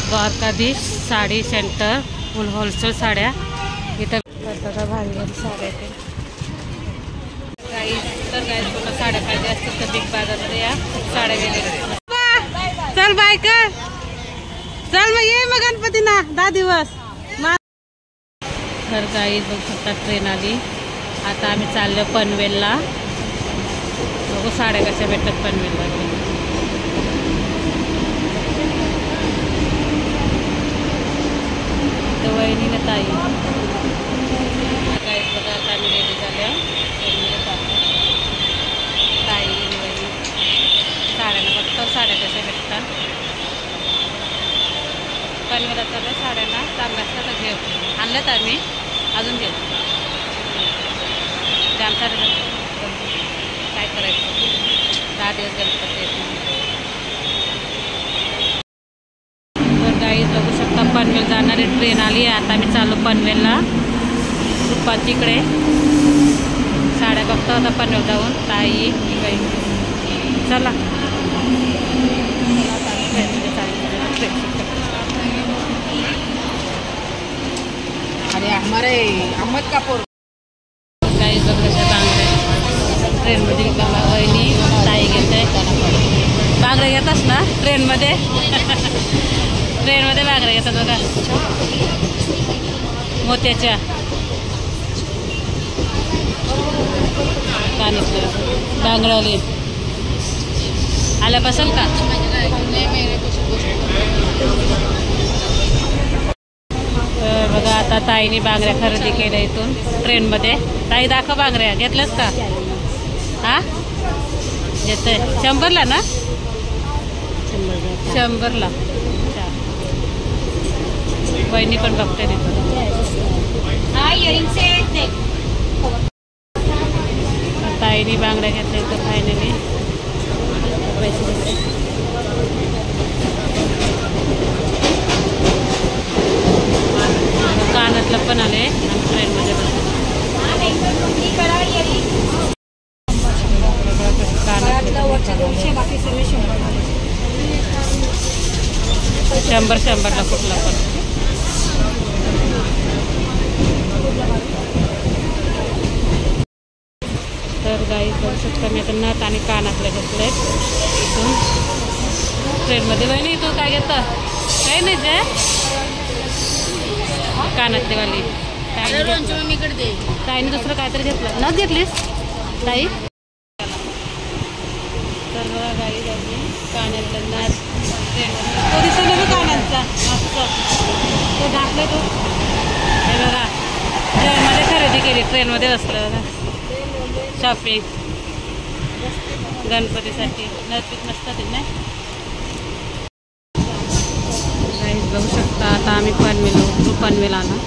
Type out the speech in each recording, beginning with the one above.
Dwarkadhish sari centre full wholesale साड्या इथं बघा भारी भारी साड्या येते तर गाईस तुला साड्या पाहिजे असतील तर बिग बाजारमध्ये या साड्या गेले चल बाय कर चल मग ये मग गणपती ना 10 दिवस तर गाईस बघू शकता ट्रेन आली आता आम्ही चाललो पनवेलला बघू साड्या कशा भेटतात पनवेलला वहिनी ना ताई गाईस बघा आता आम्ही रेडी झाल्या ताई वहिनी साड्यांना बघतो साड्या कशा भेटतात पनवेलला चालल्या साड्यांना चांगल्या असतात तर घेऊ आणल्यात आम्ही अजून घेऊ जाम साड्या काय करायचं 10 दिवस गणपती तर गाईस बघू शकता पनवेल जाणारी ट्रेन आली आहे आता आम्ही चालू पनवेलला रुपाची इकडे साड्या बघतो आता पनवेल जाऊन ताई बाई चला अरे हमारे अहमद कापूर गाईस बघा बांगड्या ट्रेनमध्ये वहिनी ताई घेत आहे बांगड्या घेतास ना ट्रेनमध्ये ट्रेनमध्ये बांगड्या घेतात बघा मोत्याच्या कानातल्या बांगड्याले आल्यापासून का तर बघा आता ताईने बांगड्या खरेदी केल्या इथून ट्रेनमध्ये ताई दाखव बांगड्या घेतल्यास का हा घेत 100ला ना 100ला वहिनी पण बघते ताईने बांगड्या घेतल्या इथं फायनली पैसे घेतले कानातलं पण आले आणि ट्रेनमध्ये शंभरला कुठला पण तर गाई बघू शकता मी आता नथ आणि कानातले घेतले इथून ट्रेनमध्ये बहिणी तू काय घेतं काही नाही ते कानातलीवाली ताईने दुसरं काहीतरी घेतलं नथ घेतलीस ताई तर बघा गाई जाऊन कानातलं नथ तो दिसतो ना कानांचा मस्त तो घातलं तो हे बघा ट्रेनमध्ये खरेदी केली ट्रेनमध्ये बसलं बघा शॉपिंग गणपतीसाठी नथपीत नसतात ना गाईस बघू शकता आता आम्ही पनवेल आला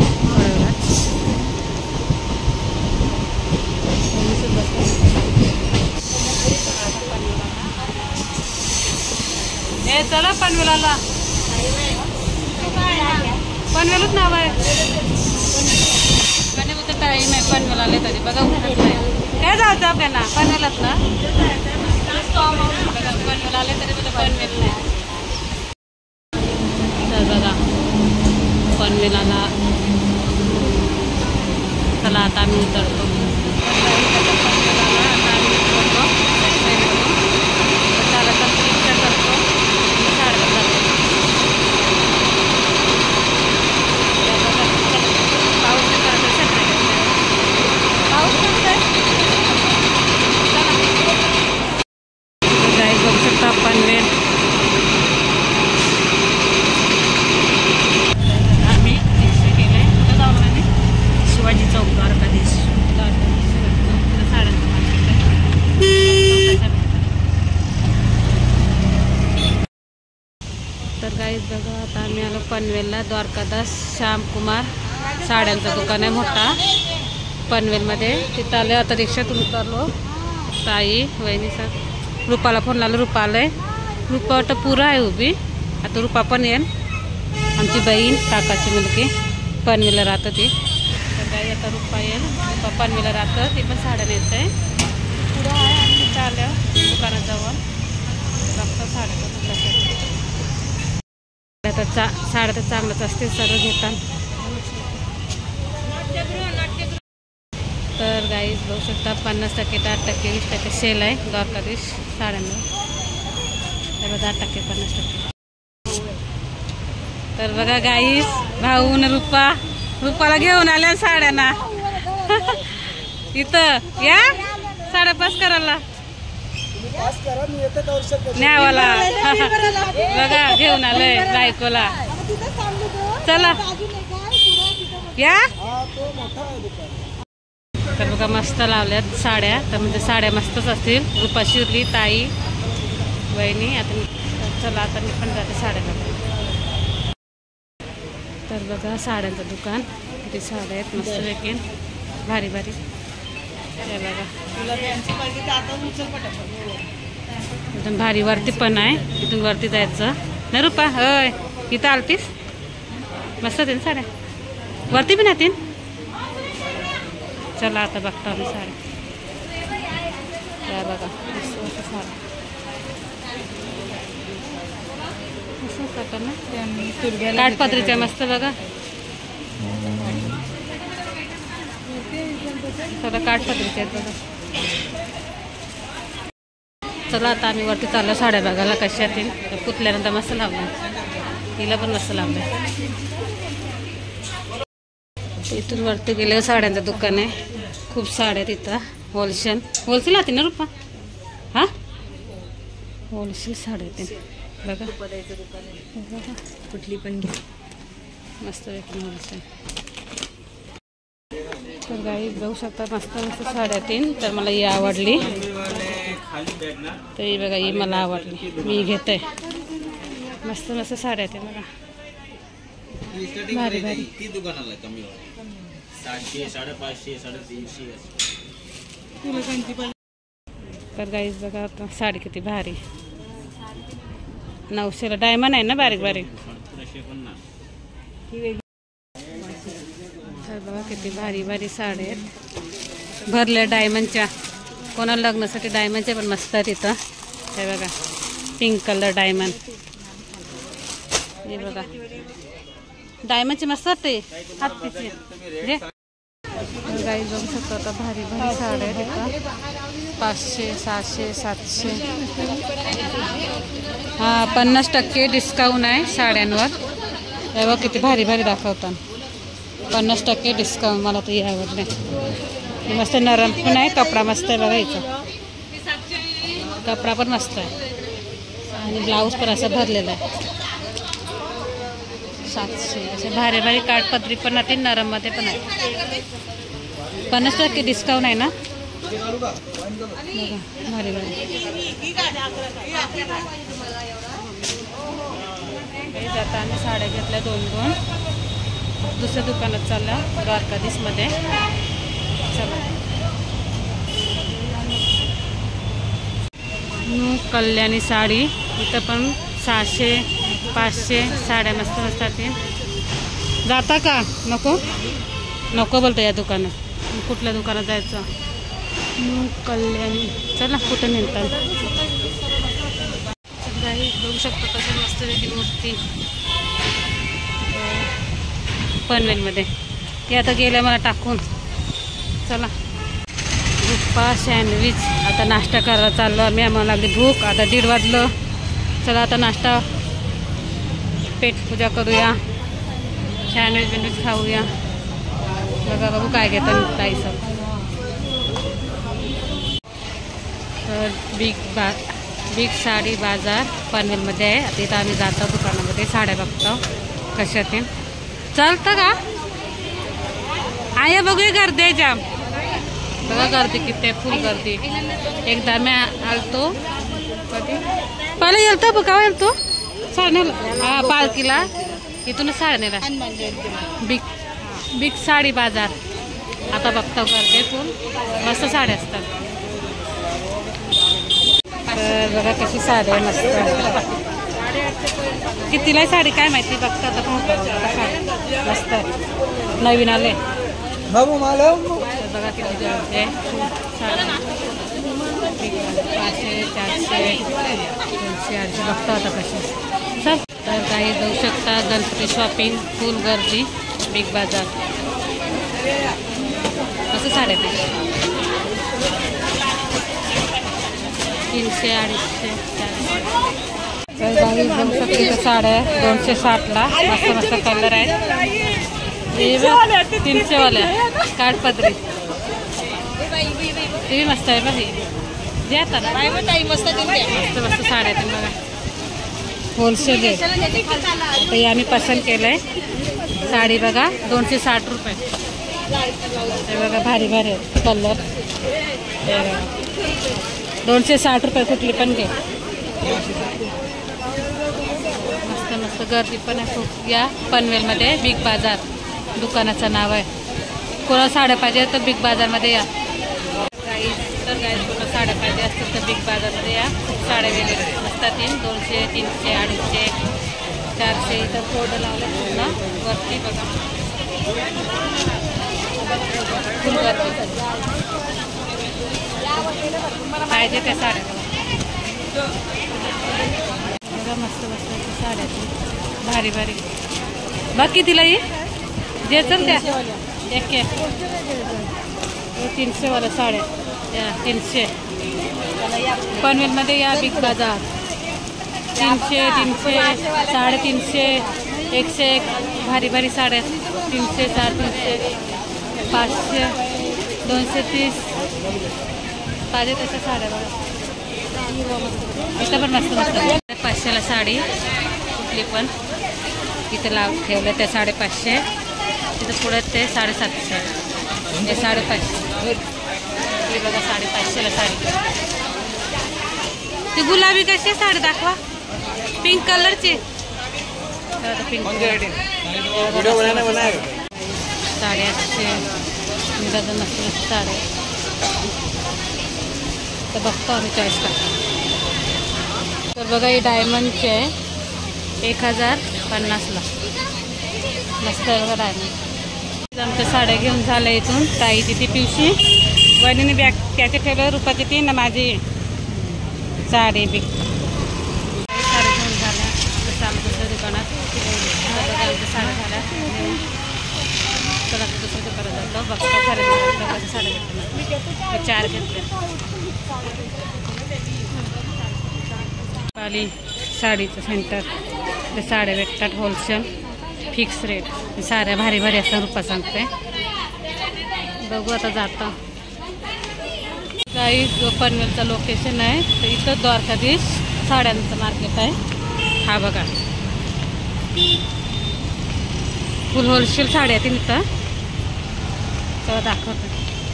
हे चला पनवेलाला पनवेलच नाव आहे गणपती टाईम आहे पनवेल आले तरी बघा काय जायचं आपल्याला पनवेलात ना पनवेल आले तरी बघा पनवेल नाही तर बघा पनवेलाला चला आता आम्ही उतरतो पनवेल आम्ही गेले कुठं जाऊ आणि शिवाजी चौक द्वारकाधीश तर गाईस बघा आता आम्ही आलो पनवेलला द्वारकादास श्यामकुमार साड्यांचं दुकान आहे मोठा पनवेलमध्ये तिथं आले आता रिक्षातून उतरलो ताई वहिनी सर रुपाला फोन लावला रुपा आलंय रुपा वाटतं पुरा आहे उभी आता रुपा पण येईल आमची बहीण काकाची मुलगी पनवेलला राहतं ती तर काही आता रुपा येईल रुपा पनवेलला राहतं ती पण साड्या नेत आहे पुढं आहे आणि तिथं आल्या दुकानात जाऊन बघतो साड्या साड्या तर चांगलंच असते, सर्व घेतात. तर गाईज बघू शकता 50%, 10%, 20% सेल आहे द्वारकाधीश साड्यांवर. तर 10%, 50%. तर बघा गाईज, भाऊ न रुपाला घेऊन आल्या साड्यांना. इथं या साड्या पास करायला न्यावाला. बघा घेऊन आलोय बायकोला. चला या. तर बघा मस्त लावल्यात साड्या. तर म्हणजे साड्या मस्तच असतील. रुपा, शिरली, ताई, वहिनी. आता चला आता मी पण जाते साड्याला. तर बघा साड्यांचं दुकान. किती साड्या आहेत मस्त वेगळी भारी भारी. हे बघा एकदम भारी. वरती पण आहे, इथून वरती जायचं ना रुपा. होय इथं आलतीस. मस्त होती ना साड्या. वरती पण येतील. चला आता बघतो आम्ही साड्या. त्या बघा मस्त मस्त साड्या. मस्त ना काठपदरीच्या मस्त बघा. चला काठपदरीचे आहेत बघा. चला आता आम्ही वरती चाललो साड्या बघायला कशा येतील. पुतल्यानंतर मस्त लावलं. तिला पण मस्त लावलं. इथून वरती गेले साड्यांचं दुकान आहे. खूप साड्या तिथं. होलसेल राहते ना रुपा. हा होलसेल साड्या येते बघा. कुठली पण घ्या मस्त वेगळी होलसेल. तर गाई बघू शकता मस्त मस्त साड्या येतील. तर मला ही आवडली. तर ही बघा ही मला आवडली. मी घेते. मस्त मस्त साड्या येते बघा. भारी भारी. तर गाईज बघा आता साडी किती भारी. 900ला डायमंड आहे ना बारीक बारीक. तर बघा किती भारी भारी साड्या आहेत भरल्या डायमंडच्या. कोणाला लग्नासाठी डायमंडच्या पण मस्त आहेत इथं. हे बघा पिंक कलर डायमंड. हे बघा डायमंडचे मस्त होते हात पिचे. गाई बघू शकतो आता भारी भारी साड्या आहेत इथं. 500, 600, 700. हां 50% डिस्काउंट आहे साड्यांवर. हे बघ किती भारी भारी दाखवतात. 50% डिस्काउंट. मला तर हे आवडले. मस्त नरम पण आहे. कपडा मस्त आहे बघा इथं. कपडा पण मस्त आहे आणि ब्लाऊज पण असं भरलेलं आहे. 700 असे भारी भारी काठपदरी पण राहतील. नरममध्ये पण आहे. 50% डिस्काउंट आहे ना. बघा भारी भारी. जाता आम्ही साड्या घेतल्या 2-2. दुसऱ्या दुकानात चालला द्वारकाधीशमध्ये. चला कल्याणी साडी. इथं पण 600, 500 साड्या मस्त मस्त आहेत. जाता का नको नको बोलतो या दुकानात. कुठल्या दुकानात जायचं. कल्याणी. चला कुठं नेतात. काही बघू शकतो कसं मस्त वेगळी मूर्ती पनवेलमध्ये. ते आता गेल्या मला टाकून. चला रुपा सँडविच. आता नाश्ता करायला चाललो आम्ही. आम्हाला लागली भूक. आता 1:30 वाजलं. चला आता नाश्ता पेट पूजा करूया. सँडविच खाऊया. बघा बघू काय घेतात ताई सब. तर बिग साडी बाजार पनवेलमध्ये आहे. आता इथं आम्ही जातो दुकानामध्ये साड्या बघतो कशा येतील. चालतं का आया बघूया गर्दी जाम. बघा गर्दी किती आहे. फुल गर्दी. एकदा मी आलतो कधी पहिला येलतो बघा. येलतो साड्याला पालखीला. इथूनच साड्याला बिग साडी बाजार. आता बघतो गर्दी फुल. मस्त साड्या असतात. तर बघा कशी साडी आहे मस्त. कितीला साडी काय माहिती. बघता आता मस्त आहे. नवीन आले बघा किती गर्दी आहे. 500, 400, 200, 800 बघता आता कशी. चल तर काही जाऊ शकता. गणपती शॉपिंग फुल गर्दी बिग बाजार. कसं साड्या ते 300, 250, 400. तर काही जाऊ शकते साड्या 260ला. मस्त मस्त कलर आहेत. 300 वाल्या काठपदरी ते बी मस्त आहे बघ. जे आता ना मस्त मस्त साड्या आहेत बघा. होलसेल आहे. आता हे आम्ही पसंत केलं आहे. साडी बघा 260 रुपये. हे बघा भारी भारी आहे कलर. हे बघा 260 रुपये. कुठली पण घे. मस्त मस्त गर्दी पण आहे खूप. या पनवेलमध्ये बिग बाजार दुकानाचं नाव आहे. कोणा साड्या पाहिजे तर बिग बाजारमध्ये या. काही कोणा साड्या पाहिजे असतील तर बिग बाजारमध्ये या. खूप साड्या वेगवेगळ्या असतात. 200, 300, 250, 400. इथं बोर्ड लावलं पूर्ण वरती बघा. फुल गर्दी पाहिजे त्या साड्या बघा. मस्त मस्त साड्या भारी भारी. बाकी तिला ये जे चल त्या एक 300 वाल्या साड्या. या 300 पनवेलमध्ये या बिग बाजार. 300, 300, 350, 101 भारी भारी साड्या. 300, 400, 500, 230 पाहिजे तशा साड्या बघा. इथं पण मस्त मस्त 500ला साडी कुठली पण. इथं लाव ठेवलं त्या 550. तिथं पुढे ते 750. हे 550. ही बघा 550ला साडी. ती गुलाबी कशी साडी दाखवा. पिंक कलरची. पिंक 850. दादा मस्त मस्त साड्या. तर बघतो आम्ही चॉईस करतो. तर बघा ही डायमंडची आहे 1050ला. मस्त आहे बघा डायमंड. आमच्या साड्या घेऊन झालं इथून. ताईची ती पिवशी वहिनीने बॅग त्याचे ठेवलं. रुपाची ती ना माझी साडी बिग साड्या घेऊन झाल्या. तसं आम्ही दुसऱ्या दुकानात बघा आमच्या साड्या झाल्या. चला दुसऱ्या दुकानात जातो. बघतो खरेदी साड्या घेतल्या. 4 घेतल्या. पाली साडीचं सेंटर. ते साड्या भेटतात होलसेल फिक्स रेट. साड्या भारी भारी असतात. रुपा सांगते. बघू आता जातो. काही पनवेलचं लोकेशन आहे. तर इथं द्वारकाधीश साड्यांचं मार्केट आहे. हा बघा फुल होलसेल साड्या आहेत इथं. तेव्हा दाखवतो.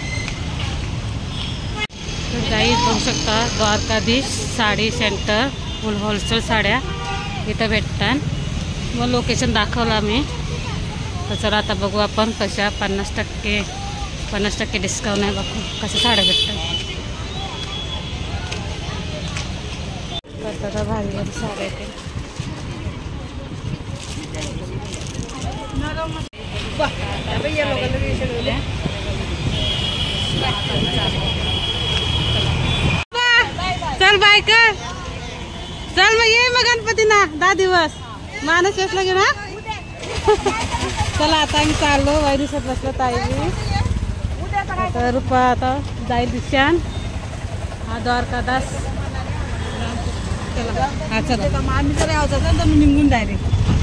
तर काही बघू शकता Dwarkadhish sari centre. Full wholesale साड्या इथं भेटतात. मग लोकेशन दाखवलं आम्ही. तर चला आता बघू आपण कशा 50% डिस्काउंट आहे. बघू कशा साड्या भेटतात. तर भारी भारी साड्या येते. चल बाय कर. चल मग ये मग गणपती ना 10 दिवस मानस येस लागेल ना. चला आता आम्ही चाललो. वैरीसत बसलो ताई. आता रुपा आता जाईल दिशान. हा द्वारकादास. चला हा चला. आम्ही जर यावं तर निघून डायरेक्ट